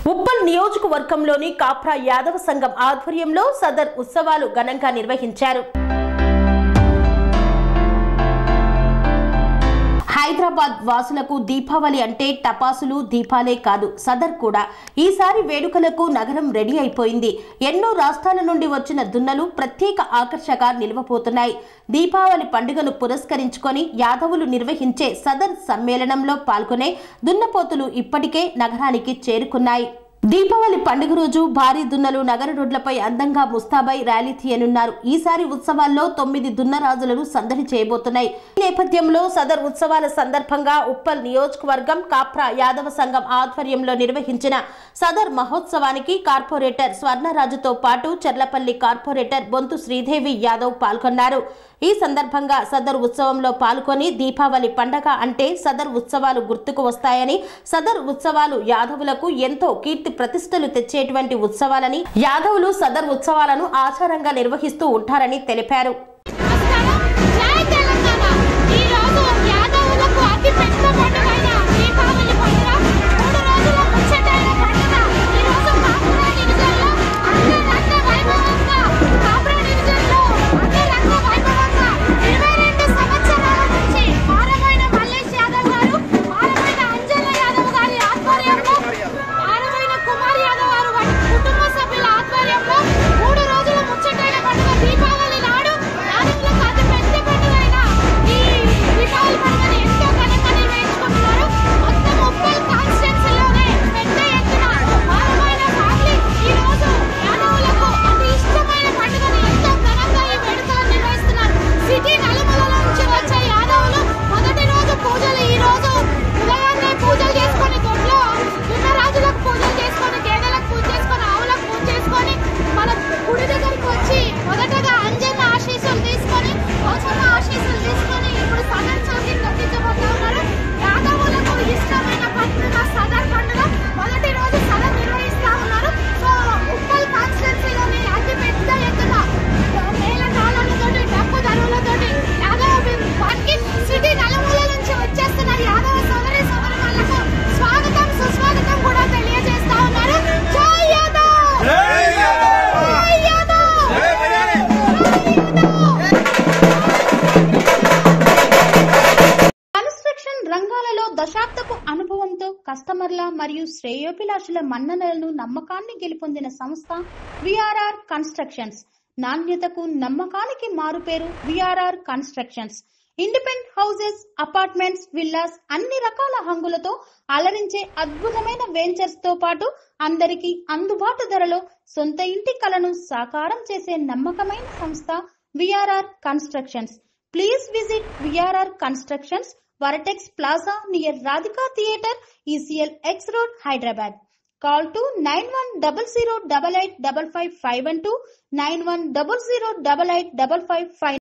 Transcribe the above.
ఉప్పల్ నియోజకవర్గంలోని కాప్రా యాదవ సంఘం ఆధ్వర్యంలో సదర్ ఉత్సవాలు ఘనంగా నిర్వహించారు. హైదరాబాద్ వాసులకు దీపావళి అంటే టపాసులు దీపాలే కాదు, సదర్ కూడా. ఈసారి వేడుకలకు నగరం రెడీ అయిపోయింది. ఎన్నో రాష్ట్రాల నుండి వచ్చిన దున్నలు ప్రత్యేక ఆకర్షగా నిలవబోతున్నాయి. దీపావళి పండుగను పురస్కరించుకొని యాదవులు నిర్వహించే సదర్ సమ్మేళనంలో పాల్గొనే దున్నపోతులు ఇప్పటికే నగరానికి చేరుకున్నాయి. దీపావళి పండుగ రోజు భారీ దున్నలు నగర రోడ్లపై అందంగా ముస్తాబై ర్యాలీ తీయనున్నారు. ఈసారి ఉత్సవాల్లో 9 దున్నరాజులను సందడి చేయబోతున్నాయి. ఈ నేపథ్యంలో సదర్ ఉత్సవాల సందర్భంగా ఉప్పల్ నియోజకవర్గం కాప్రా యాదవ సంఘం ఆధ్వర్యంలో నిర్వహించిన సదర్ మహోత్సవానికి కార్పొరేటర్ స్వర్ణరాజుతో పాటు చర్లపల్లి కార్పొరేటర్ బొంతు శ్రీదేవి యాదవ్ పాల్గొన్నారు. ఈ సందర్భంగా సదర్ ఉత్సవంలో పాల్గొని దీపావళి పండగ అంటే సదర్ ఉత్సవాలు గుర్తుకు వస్తాయని, సదర్ ఉత్సవాలు యాదవులకు ఎంతో కీర్తి ప్రతిష్టలు తెచ్చేటువంటి ఉత్సవాలని, యాదవులు సదర్ ఉత్సవాలను ఆచారంగా నిర్వహిస్తూ ఉంటారని తెలిపారు. దశాబ్దపు అనుభవంతో కస్టమర్ల మరియు శ్రేయోభిలాషుల మన్ననలను నమ్మకాన్ని గెలుపొందిన సంస్థ విఆర్ఆర్ కన్స్ట్రక్షన్స్. నాణ్యతకు నమ్మకానికి మారుపేరు VRR constructions. Independent houses, apartments, villas అన్ని రకాల హంగులతో అలరించే అద్భుతమైన వెంచర్స్ తో పాటు అందరికీ అందుబాటు ధరలో సొంత ఇంటి కలను సాకారం చేసే నమ్మకమైన సంస్థ VRR constructions. Please visit VRR constructions, Varatex Plaza near Radhika Theatre, ECL X Road, Hyderabad. Call to 9100885551, 91008855.